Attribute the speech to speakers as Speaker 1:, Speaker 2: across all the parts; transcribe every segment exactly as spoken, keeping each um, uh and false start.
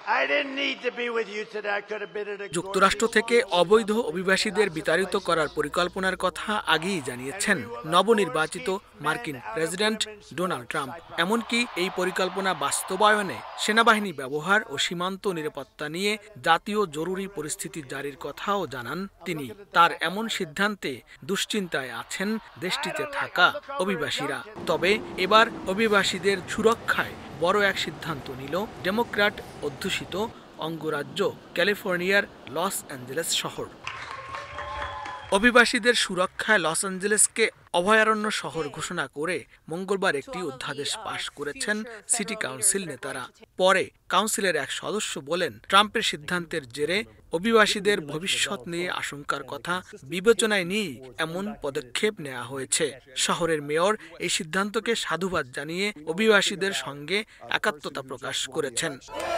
Speaker 1: যুক্তরাষ্ট্র থেকে অবৈধ অভিবাসীদের বিতাড়িত করার পরিকল্পনার কথা আগেই জানিয়েছেন নবনির্বাচিত মার্কিন প্রেসিডেন্ট ডোনাল্ড ট্রাম্প। এমনকি এই পরিকল্পনা বাস্তবায়নে সেনাবাহিনী ব্যবহার ও সীমান্ত নিরাপত্তা নিয়ে জাতীয় জরুরি পরিস্থিতি জারির কথাও জানান তিনি। তার এমন সিদ্ধান্তে দুশ্চিন্তায় আছেন দেশটিতে থাকা অভিবাসীরা। তবে এবার অভিবাসীদের সুরক্ষায় বড় এক সিদ্ধান্ত নিল ডেমোক্র্যাট অধ্যুষিত অঙ্গরাজ্য ক্যালিফোর্নিয়ার লস অ্যাঞ্জেলেস শহর। অভিবাসীদের সুরক্ষায় লস অ্যাঞ্জেলেসকে অভয়ারণ্য শহর ঘোষণা করে মঙ্গলবার একটি অধ্যাদেশ পাশ করেছেন সিটি কাউন্সিল নেতারা। পরে কাউন্সিলের এক সদস্য বলেন, ট্রাম্পের সিদ্ধান্তের জেরে অভিবাসীদের ভবিষ্যৎ নিয়ে আশঙ্কার কথা বিবেচনায় নিয়ে এমন পদক্ষেপ নেওয়া হয়েছে। শহরের মেয়র এই সিদ্ধান্তকে সাধুবাদ জানিয়ে অভিবাসীদের সঙ্গে একাত্মতা প্রকাশ করেছেন।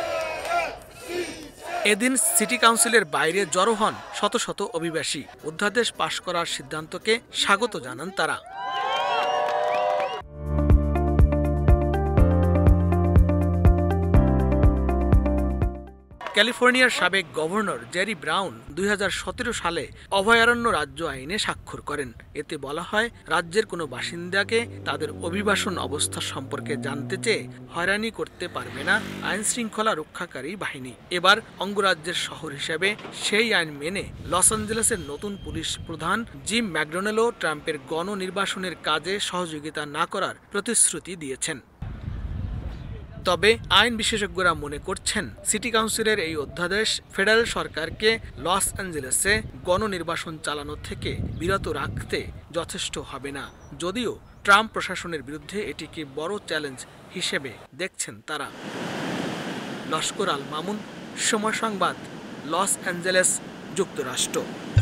Speaker 1: এদিন সিটি কাউন্সিলের বাইরে জড়ো হন শত শত অভিবাসী। অধ্যাদেশ পাশ করার সিদ্ধান্তকে স্বাগত জানান তারা। ক্যালিফোর্নিয়ার সাবেক গভর্নর জেরি ব্রাউন দুই হাজার সতেরো সালে অভয়ারণ্য রাজ্য আইনে স্বাক্ষর করেন। এতে বলা হয়, রাজ্যের কোনো বাসিন্দাকে তাদের অভিবাসন অবস্থা সম্পর্কে জানতে চেয়ে হয়রানি করতে পারবে না আইন শৃঙ্খলা রক্ষাকারী বাহিনী। এবার অঙ্গরাজ্যের শহর হিসেবে সেই আইন মেনে লস অ্যাঞ্জেলেসের নতুন পুলিশ প্রধান জিম ম্যাকডোনেলও ট্রাম্পের গণনির্বাসনের কাজে সহযোগিতা না করার প্রতিশ্রুতি দিয়েছেন। তবে আইন বিশেষজ্ঞরা মনে করছেন, সিটি কাউন্সিলের এই অধ্যাদেশ ফেডারেল সরকারকে লস অ্যাঞ্জেলেসে গণনির্বাসন চালানো থেকে বিরত রাখতে যথেষ্ট হবে না। যদিও ট্রাম্প প্রশাসনের বিরুদ্ধে এটিকে বড় চ্যালেঞ্জ হিসেবে দেখছেন তারা। লস্কর আল মামুন, সময় সংবাদ, লস অ্যাঞ্জেলেস, যুক্তরাষ্ট্র।